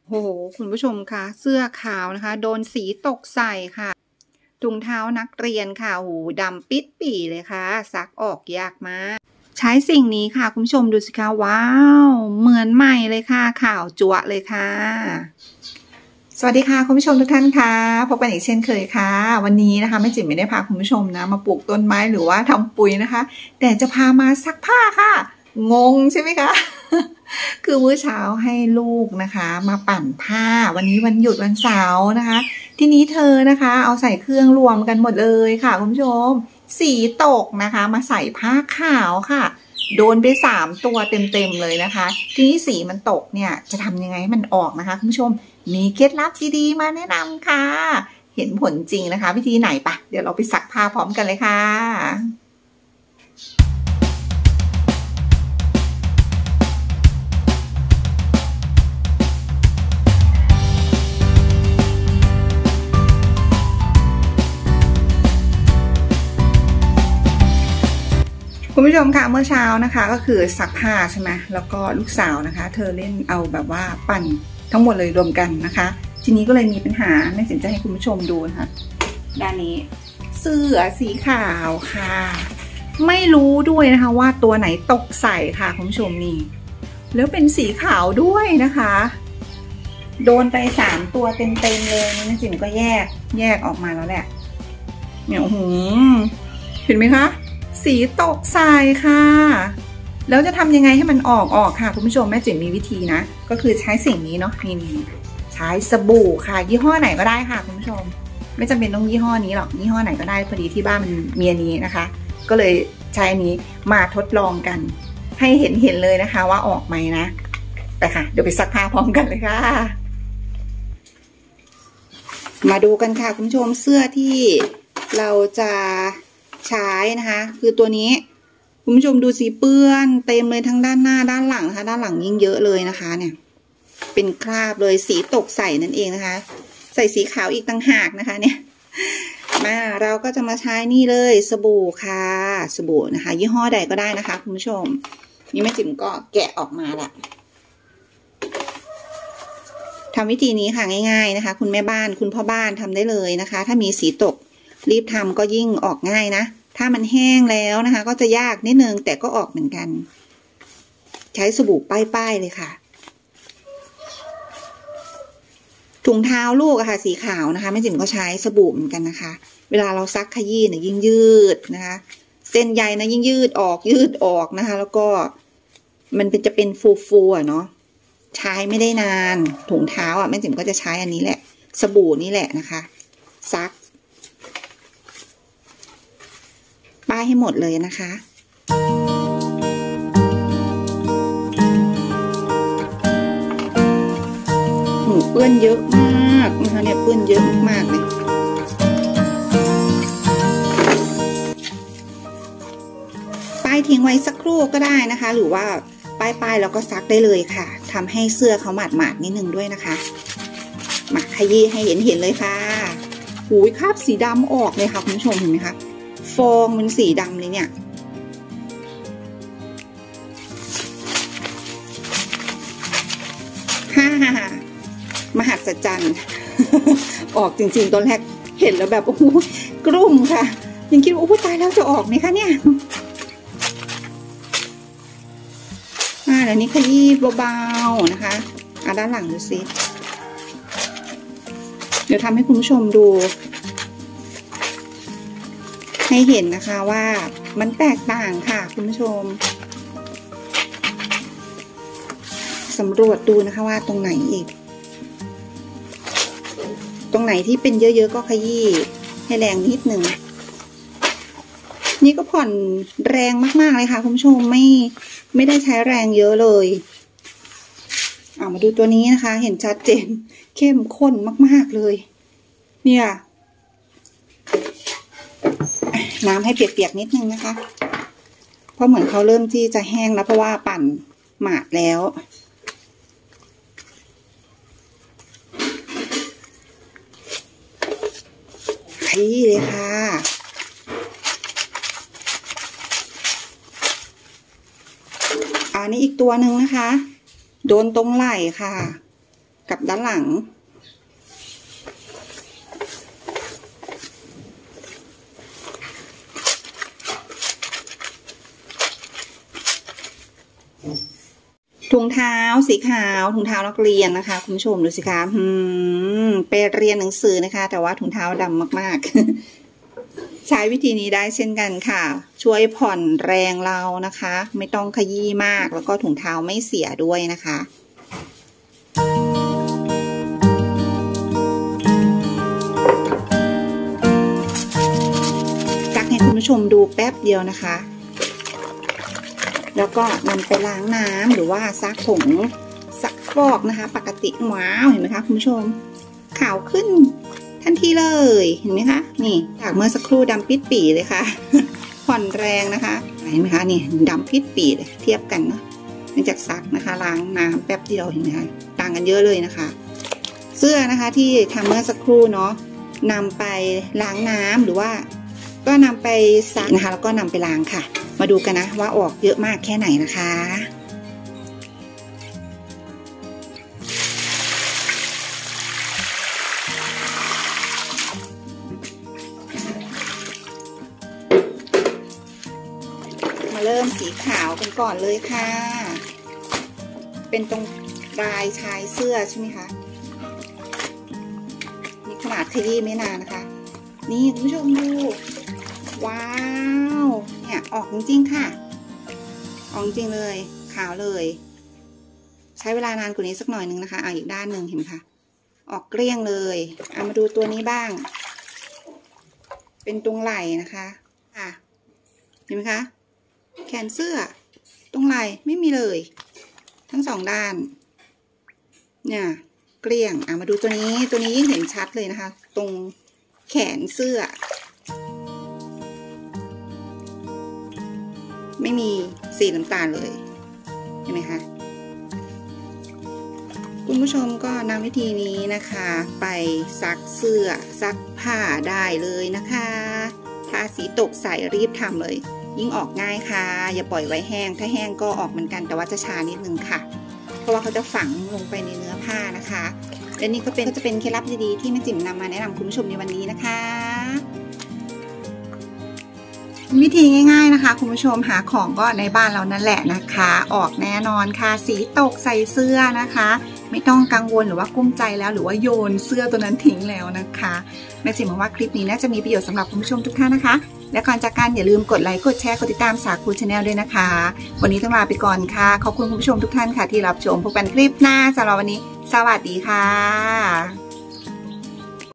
โอ้โหคุณผู้ชมคะเสื้อขาวนะคะโดนสีตกใส่ค่ะถุงเท้านักเรียนค่ะโอ้โหดำปิดปี่เลยค่ะซักออกยากมากใช้สิ่งนี้ค่ะคุณผู้ชมดูสิคะว้าวเหมือนใหม่เลยค่ะขาวจั๊วเลยค่ะสวัสดีค่ะคุณผู้ชมทุกท่านค่ะพบกันอีกเช่นเคยค่ะวันนี้นะคะแม่จิ๋มไม่ได้พาคุณผู้ชมนะมาปลูกต้นไม้หรือว่าทำปุ๋ยนะคะแต่จะพามาซักผ้าค่ะงงใช่ไหมคะคือมื้อเช้าให้ลูกนะคะมาปั่นผ้าวันนี้วันหยุดวันเสาร์นะคะทีนี้เธอนะคะเอาใส่เครื่องรวมกันหมดเลยค่ะคุณผู้ชมสีตกนะคะมาใส่ผ้าขาวค่ะโดนไป3 ตัวเต็มๆเลยนะคะทีนี้สีมันตกเนี่ยจะทำยังไงให้มันออกนะคะคุณผู้ชมมีเคล็ดลับดีๆมาแนะนำค่ะเห็นผลจริงนะคะวิธีไหนปะเดี๋ยวเราไปซักผ้าพร้อมกันเลยค่ะคุณผู้ชมค่ะเมื่อเช้านะคะก็คือซักผ้าใช่ไหมแล้วก็ลูกสาวนะคะเธอเล่นเอาแบบว่าปั่นทั้งหมดเลยรวมกันนะคะทีนี้ก็เลยมีปัญหาแม่สินจะให้คุณผู้ชมดูนะคะด้านนี้เสื้อสีขาวค่ะไม่รู้ด้วยนะคะว่าตัวไหนตกใส่ค่ะคุณผู้ชมนี่แล้วเป็นสีขาวด้วยนะคะโดนไป3 ตัวเต็มๆเลยแม่สินก็แยกออกมาแล้วแหละเนี่ยโอ้โหเห็นไหมคะสีตกใส่ค่ะแล้วจะทำยังไงให้มันออกค่ะคุณผู้ชมแม่จิ๋มมีวิธีนะก็คือใช้สิ่งนี้เนาะนี่ใช้สบู่ค่ะยี่ห้อไหนก็ได้ค่ะคุณผู้ชมไม่จำเป็นต้องยี่ห้อนี้หรอกยี่ห้อไหนก็ได้พอดีที่บ้านมันมีอันนี้นะคะก็เลยใช้อันนี้มาทดลองกันให้เห็นเลยนะคะว่าออกไหมนะไปค่ะเดี๋ยวไปซักผ้าพร้อมกันเลยค่ะมาดูกันค่ะคุณผู้ชมเสื้อที่เราจะใช้นะคะคือตัวนี้คุณผู้ชมดูสีเปื้อนเต็มเลยทั้งด้านหน้าด้านหลังนะคะด้านหลังยิ่งเยอะเลยนะคะเนี่ยเป็นคราบเลยสีตกใส่นั่นเองนะคะใส่สีขาวอีกต่างหากนะคะเนี่ยมาเราก็จะมาใช้นี่เลยสบู่ค่ะสบู่นะคะยี่ห้อใดก็ได้นะคะคุณผู้ชมนี่แม่จิ๋มก็แกะออกมาละทำวิธีนี้ค่ะง่ายๆนะคะคุณแม่บ้านคุณพ่อบ้านทำได้เลยนะคะถ้ามีสีตกรีบทำก็ยิ่งออกง่ายนะถ้ามันแห้งแล้วนะคะก็จะยากนิดนึงแต่ก็ออกเหมือนกันใช้สบู่ป้ายๆเลยค่ะถุงเท้าลูกอะค่ะสีขาวนะคะแม่จิ๋มก็ใช้สบู่เหมือนกันนะคะเวลาเราซักขยี้เนี่ยยิ่งยืดนะคะเส้นใยนะยิ่งยืดออกนะคะแล้วก็มันจะเป็นฟูๆเนาะใช้ไม่ได้นานถุงเท้าอะแม่จิ๋มก็จะใช้อันนี้แหละสบู่นี่แหละนะคะซักป้ายให้หมดเลยนะคะหูเปื้อนเยอะมากนะคะเนี่ยเปื้อนเยอะมากเลยป้ายทิ้งไว้สักครู่ก็ได้นะคะหรือว่าป้ายแล้วก็ซักได้เลยค่ะทำให้เสื้อเขาหมาดนิดนึงด้วยนะคะมาขยี้ให้เห็นเลยค่ะหูยคราบสีดำออกเลยค่ะคุณผู้ชมเห็นไหมคะฟองมันสีดำเลยเนี่ยมหัศจรรย์ ออกจริงๆตอนแรกเห็นแล้วแบบโอ้โหกรุ่มค่ะยังคิดว่าโอ้ตายแล้วจะออกไหมคะเนี่ยเดี๋ยวนี้ขยี้เบาๆนะคะด้านหลังดูสิเดี๋ยวทำให้คุณผู้ชมดูให้เห็นนะคะว่ามันแตกต่างค่ะคุณผู้ชมสำรวจดูนะคะว่าตรงไหนอีกตรงไหนที่เป็นเยอะๆก็ขยี้ให้แรงนิดหนึ่งนี่ก็ผ่อนแรงมากๆเลยค่ะคุณผู้ชมไม่ได้ใช้แรงเยอะเลยมาดูตัวนี้นะคะเห็นชัดเจนเข้มข้นมากๆเลยเนี่ยน้ำให้เปียกๆนิดนึงนะคะเพราะเหมือนเขาเริ่มที่จะแห้งแล้วเพราะว่าปั่นหมาดแล้วขยี้เลยค่ะอันนี้อีกตัวหนึ่งนะคะโดนตรงไหล่ค่ะกับด้านหลังถุงเท้าสีขาวถุงเท้านักเรียนนะคะคุณผู้ชมดูสิคะไปเรียนหนังสือนะคะแต่ว่าถุงเท้าดำมากๆใช้วิธีนี้ได้เช่นกันค่ะช่วยผ่อนแรงเรานะคะไม่ต้องขยี้มากแล้วก็ถุงเท้าไม่เสียด้วยนะคะซักให้คุณผู้ชมดูแป๊บเดียวนะคะแล้วก็นำไปล้างน้ำหรือว่าซักผงซักฟอกนะคะปกติว้าวเห็นไหมคะคุณผู้ชมขาวขึ้นทันทีเลยเห็นไหมคะนี่จากเมื่อสักครู่ดำปิดปีเลยค่ะ ผ่อนแรงนะคะเห็นไหมคะนี่ดำปิดปีเลยเทียบกันเนาะหลังจากซักนะคะล้างน้ำแป๊บเดียวเห็นไหมคะต่างกันเยอะเลยนะคะเสื้อนะคะที่ทำเมื่อสักครู่เนาะนำไปล้างน้ำหรือว่าก็นำไปซักนะคะแล้วก็นำไปล้างค่ะมาดูกันนะว่าออกเยอะมากแค่ไหนนะคะมาเริ่มสีขาวกันก่อนเลยค่ะเป็นตรงปลายชายเสื้อใช่ไหมคะมีขนาดขยี้ไม่นานนะคะนี่คุณผู้ชมดูว้าวเนี่ยออกจริงๆค่ะออกจริงเลยขาวเลยใช้เวลานานกว่านี้สักหน่อยนึงนะคะอีกด้านหนึ่งเห็นไหมคะออกเกลี้ยงเลยมาดูตัวนี้บ้างเป็นตรงไหล่นะคะเห็นไหมคะแขนเสื้อตรงไหล่ไม่มีเลยทั้งสองด้านเนี่ยเกลี้ยงมาดูตัวนี้ยิ่งเห็นชัดเลยนะคะตรงแขนเสื้อไม่มีสีน้ำตาลเลยเห็นไหมคะคุณผู้ชมก็นำวิธีนี้นะคะไปซักเสื้อซักผ้าได้เลยนะคะถ้าสีตกใสรีบทำเลยยิ่งออกง่ายค่ะอย่าปล่อยไว้แห้งถ้าแห้งก็ออกเหมือนกันแต่ว่าจะช้านิดนึงค่ะเพราะว่าเขาจะฝังลงไปในเนื้อผ้านะคะและนี่ก็จะเป็นเคล็ดลับดีๆที่แม่จิ๋มนำมาแนะนำคุณผู้ชมในวันนี้นะคะวิธีง่ายๆนะคะคุณผู้ชมหาของก็ในบ้านเรานั่นแหละนะคะออกแน่นอนค่ะสีตกใส่เสื้อนะคะไม่ต้องกังวลหรือว่ากุ้มใจแล้วหรือว่าโยนเสื้อตัวนั้นทิ้งแล้วนะคะแม่จิ๋มว่าคลิปนี้น่าจะมีประโยชน์สำหรับคุณผู้ชมทุกท่านนะคะและก่อนจากกันอย่าลืมกดไลค์กดแชร์กดติดตามสาคูชาแนลด้วยนะคะวันนี้ต้องลาไปก่อนค่ะขอบคุณคุณผู้ชมทุกท่านค่ะที่รับชมพบกันคลิปหน้าสำหรับวันนี้สวัสดีค่ะ